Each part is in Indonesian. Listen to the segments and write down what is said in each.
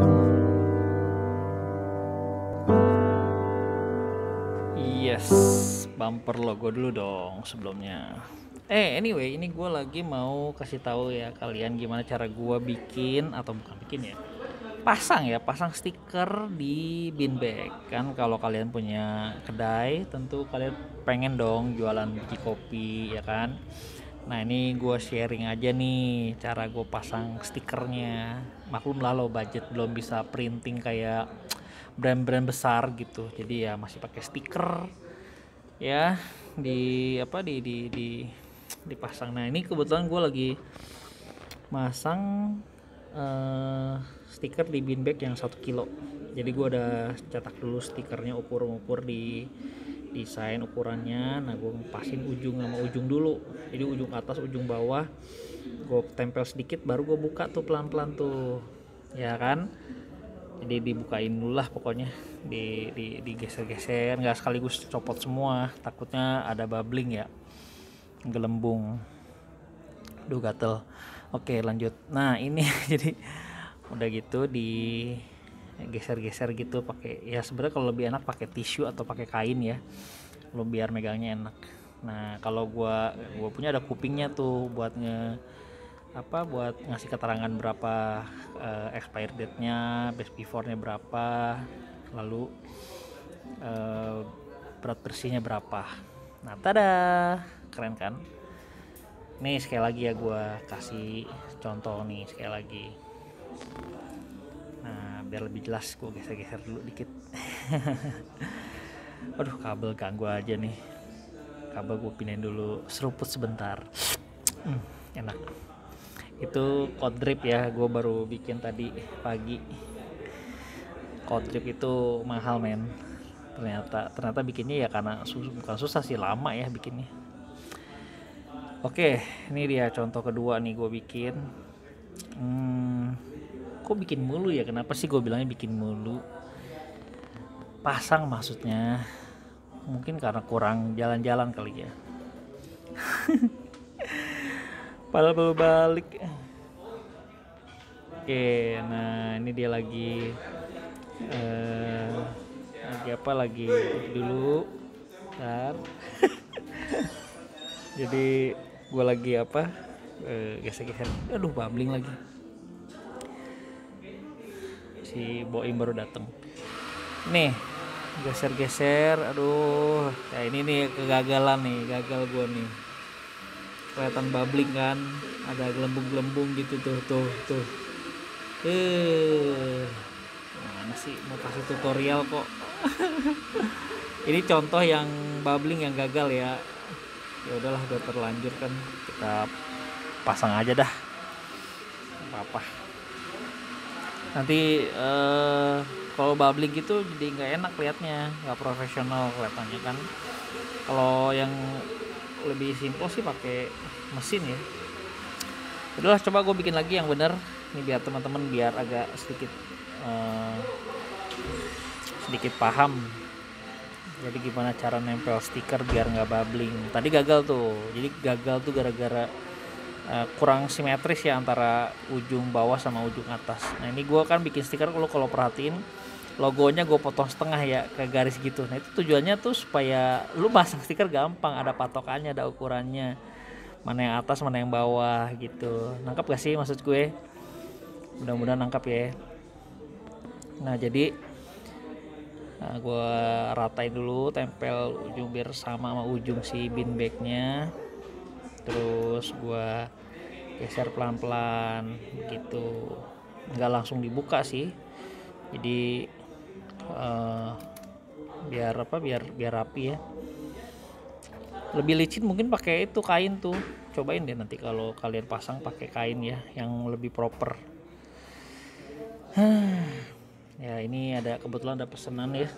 Yes, bumper logo dulu dong sebelumnya. Anyway, ini gue lagi mau kasih tahu ya kalian gimana cara gue bikin atau bukan bikin ya, pasang stiker di bin bag. Kan kalau kalian punya kedai, tentu kalian pengen dong jualan biji kopi ya kan. Nah ini gue sharing aja nih cara gue pasang stikernya. Maklum lah lo budget belum bisa printing kayak brand-brand besar gitu, jadi ya masih pakai stiker ya, di apa dipasang. Nah ini kebetulan gue lagi masang stiker di bin bag yang 1 kilo. Jadi gue udah cetak dulu stikernya, ukur di desain ukurannya. Nah gue pasin ujung sama ujung dulu, jadi ujung atas ujung bawah gue tempel sedikit, baru gue buka tuh pelan-pelan tuh ya kan. Jadi dibukain dulu lah pokoknya, digeser-geser, nggak sekaligus copot semua, takutnya ada bubbling ya, gelembung. Duh gatel. Oke lanjut. Nah ini jadi udah gitu di geser-geser gitu pakai, ya sebenarnya kalau lebih enak pakai tisu atau pakai kain ya, lo biar megangnya enak. Nah kalau gua punya ada kupingnya tuh buat buat ngasih keterangan berapa expired date-nya, best before-nya berapa, lalu berat bersihnya berapa. Nah tada, keren kan. Nih sekali lagi ya gue kasih contoh nih sekali lagi. Nah biar lebih jelas gue geser-geser dulu dikit. Aduh kabel ganggu aja nih, kabel gue pindahin dulu, seruput sebentar. Enak. Itu code drip ya, gue baru bikin tadi pagi. Code drip itu mahal men, ternyata bikinnya ya karena bukan susah sih, lama ya bikinnya. Oke, ini dia contoh kedua nih gue bikin. Kok bikin mulu ya, kenapa sih gue bilangnya bikin mulu? Pasang maksudnya, mungkin karena kurang jalan-jalan kali ya. Padahal baru balik. Oke, nah ini dia lagi lagi dulu kan. Jadi gue lagi geser-geser, aduh bubbling lagi, si Boim baru dateng nih, geser-geser, aduh ya ini nih kegagalan nih, gagal gue nih, kelihatan bubbling kan, ada gelembung-gelembung gitu tuh. Mana sih mau kasih tutorial kok. Ini contoh yang bubbling yang gagal ya. Ya udahlah, udah terlanjur kan, kita pasang aja dah, apa nanti kalau bubbling gitu jadi nggak enak liatnya, nggak profesional kelihatannya kan. Kalau yang lebih simpel sih pakai mesin ya. Udahlah, coba gue bikin lagi yang bener ini biar teman-teman biar agak sedikit paham. Jadi gimana cara nempel stiker biar nggak bubbling. Tadi gagal tuh. Jadi gagal tuh gara-gara kurang simetris ya antara ujung bawah sama ujung atas. Nah ini gue kan bikin stiker, kalau perhatiin logonya gue potong setengah ya ke garis gitu. Nah itu tujuannya tuh supaya lu pasang stiker gampang, ada patokannya, ada ukurannya, mana yang atas mana yang bawah gitu. Nangkap gak sih maksud gue? Mudah-mudahan nangkap ya. Nah jadi gue ratain dulu, tempel ujung biar sama ujung si bin bagnya, terus gue geser pelan-pelan gitu, nggak langsung dibuka sih, jadi biar rapi ya. Lebih licin mungkin pakai itu kain tuh, cobain deh nanti kalau kalian pasang pakai kain ya yang lebih proper. Ya ini kebetulan ada pesanan ya,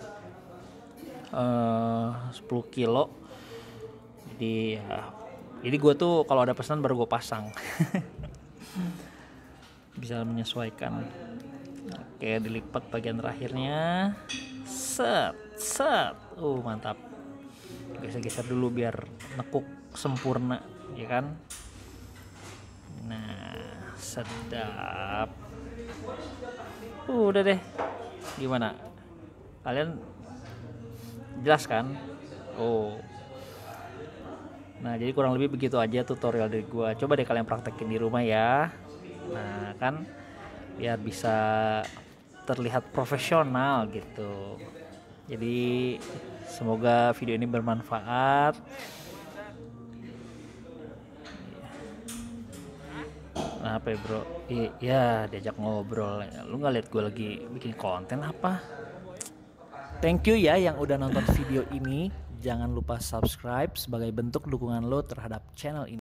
10 kilo. Jadi gue tuh kalau ada pesanan baru gue pasang. Bisa menyesuaikan. Oke, dilipat bagian terakhirnya, set mantap. Geser-geser dulu biar nekuk sempurna ya kan. Nah sedap. Udah deh. Gimana? Kalian jelas kan? Oh. Nah, jadi kurang lebih begitu aja tutorial dari gua. Coba deh kalian praktekin di rumah ya. Nah, kan biar bisa terlihat profesional gitu. Jadi semoga video ini bermanfaat. Nah, apa ya bro? Iya, diajak ngobrol. Lu nggak lihat gue lagi bikin konten apa? Thank you ya yang udah nonton video ini. Jangan lupa subscribe sebagai bentuk dukungan lo terhadap channel ini.